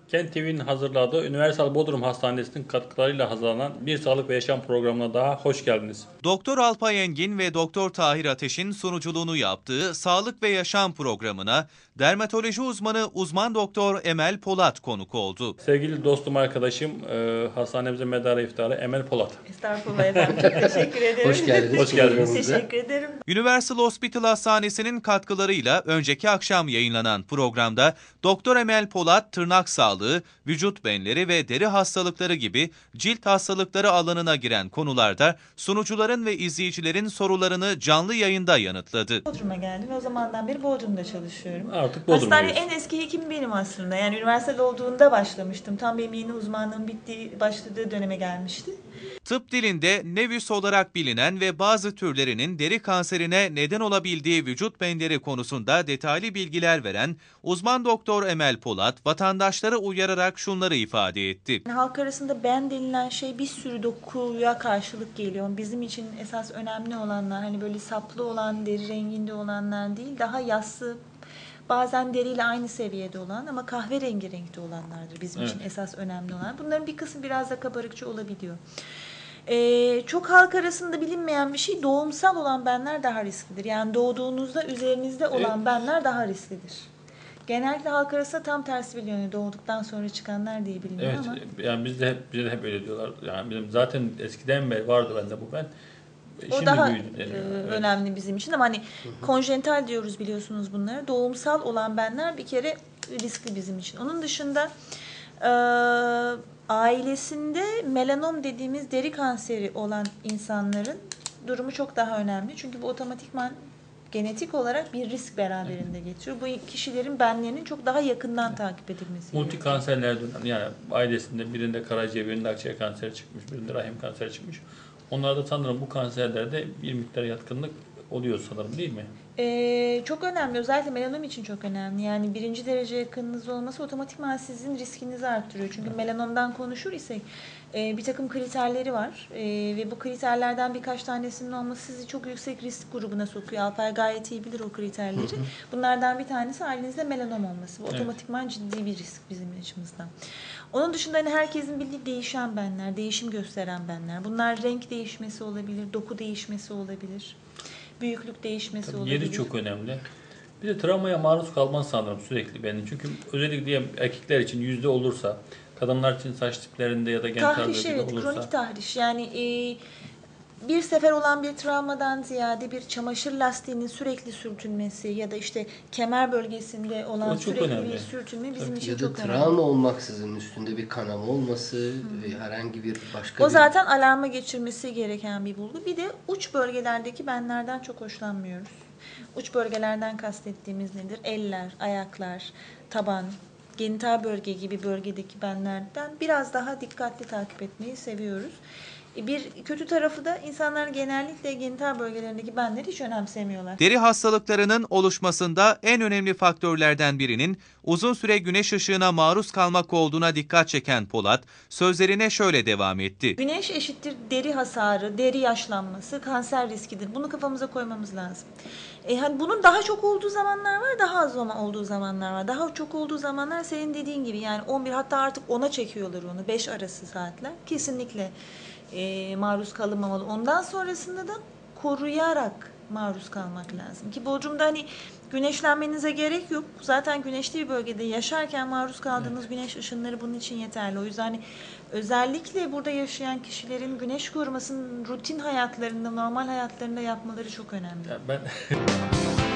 Kent TV'nin hazırladığı Üniversal Bodrum Hastanesi'nin katkılarıyla hazırlanan Bir Sağlık ve Yaşam programına daha hoş geldiniz. Doktor Alpay Engin ve Doktor Tahir Ateş'in sunuculuğunu yaptığı Sağlık ve Yaşam programına dermatoloji uzman doktor Emel Polat konuk oldu. Sevgili dostum, arkadaşım, hastanemize medarı iftarı Emel Polat. Estağfurullah efendim, çok teşekkür ederim. Hoş geldiniz. Hoş geldiniz. Teşekkür ederim. Universal Hospital Hastanesi'nin katkılarıyla önceki akşam yayınlanan programda Doktor Emel Polat tırnak sağlığı, vücut benleri ve deri hastalıkları gibi cilt hastalıkları alanına giren konularda sunucuların ve izleyicilerin sorularını canlı yayında yanıtladı. Bodrum'a geldim ve o zamandan beri Bodrum'da çalışıyorum. Artık Bodrum'dayız. Hastane en eski hekim benim aslında. Yani üniversitel olduğunda başlamıştım. Tam benim yeni uzmanlığım başladığı döneme gelmişti. Tıp dilinde nevüs olarak bilinen ve bazı türlerinin deri kanserine neden olabildiği vücut benleri konusunda detaylı bilgiler veren uzman doktor Emel Polat, vatandaşları uyararak şunları ifade etti. Halk arasında ben denilen şey bir sürü dokuya karşılık geliyor. Bizim için esas önemli olanlar, hani böyle saplı olan, deri renginde olanlar değil, daha yassı, bazen deriyle aynı seviyede olan ama kahverengi renkte olanlardır bizim için esas önemli olan. Bunların bir kısmı biraz da kabarıkçı olabiliyor. Çok halk arasında bilinmeyen bir şey, doğumsal olan benler daha risklidir. Yani doğduğunuzda üzerinizde olan benler daha risklidir. Genellikle halk arasında tam tersi biliniyor. Doğduktan sonra çıkanlar diye biliniyor ama. Yani bize de hep öyle diyorlar. Yani bizim zaten eskiden beri vardı bende bu ben. O Şimdi daha büyüdü deniyor. önemli bizim için ama hani konjenital diyoruz biliyorsunuz bunlara. Doğumsal olan benler bir kere riskli bizim için. Onun dışında ailesinde melanom dediğimiz deri kanseri olan insanların durumu çok daha önemli. Çünkü bu otomatikman genetik olarak bir risk beraberinde getiriyor. Bu kişilerin benlerinin çok daha yakından takip edilmesi. Multi kanserlerden, yani ailesinde birinde karaciğer, birinde akciğer kanseri çıkmış, birinde rahim kanseri çıkmış. Onlarda sanırım bu kanserlerde bir miktar yatkınlık oluyor sanırım, değil mi? Çok önemli. Özellikle melanom için çok önemli. Yani birinci derece yakınınız olması otomatikman sizin riskinizi arttırıyor. Çünkü melanomdan konuşur isek bir takım kriterleri var. Ve bu kriterlerden birkaç tanesinin olması sizi çok yüksek risk grubuna sokuyor. Alpay gayet iyi bilir o kriterleri. Bunlardan bir tanesi ailenizde melanom olması. Bu otomatikman ciddi bir risk bizim açımızdan. Onun dışında hani herkesin bildiği değişen benler, değişim gösteren benler. Bunlar renk değişmesi olabilir, doku değişmesi olabilir, büyüklük değişmesi olabilir. Yeri çok önemli. Bir de travmaya maruz kalman sanırım sürekli benim. Çünkü özellikle diyelim erkekler için %10 olursa, kadınlar için saç tiplerinde ya da genital tahriş, bölgede evet, olursa. kronik tahriş. Yani bir sefer olan bir travmadan ziyade bir çamaşır lastiğinin sürekli sürtünmesi ya da işte kemer bölgesinde olan sürekli önemli. bir sürtünme bizim için Ya da çok önemli. travma olmaksızın üstünde bir kanama olması ve herhangi bir başka O zaten alarma geçirmesi gereken bir bulgu. Bir de uç bölgelerdeki benlerden çok hoşlanmıyoruz. Uç bölgelerden kastettiğimiz nedir? Eller, ayaklar, taban, genital bölge gibi bölgedeki benlerden biraz daha dikkatli takip etmeyi seviyoruz. Bir kötü tarafı da insanlar genellikle genital bölgelerindeki benleri hiç önemsemiyorlar. Deri hastalıklarının oluşmasında en önemli faktörlerden birinin uzun süre güneş ışığına maruz kalmak olduğuna dikkat çeken Polat, sözlerine şöyle devam etti. Güneş eşittir deri hasarı, deri yaşlanması, kanser riskidir. Bunu kafamıza koymamız lazım. Hani bunun daha çok olduğu zamanlar var, daha az olduğu zamanlar var. Daha çok olduğu zamanlar senin dediğin gibi yani 11, hatta artık 10'a çekiyorlar onu, 5 arası saatler. Kesinlikle maruz kalınmamalı. Ondan sonrasında da koruyarak maruz kalmak lazım. Ki Bodrum'da hani güneşlenmenize gerek yok. Zaten güneşli bir bölgede yaşarken maruz kaldığınız güneş ışınları bunun için yeterli. O yüzden hani özellikle burada yaşayan kişilerin güneş korumasını rutin hayatlarında, normal hayatlarında yapmaları çok önemli. Ya ben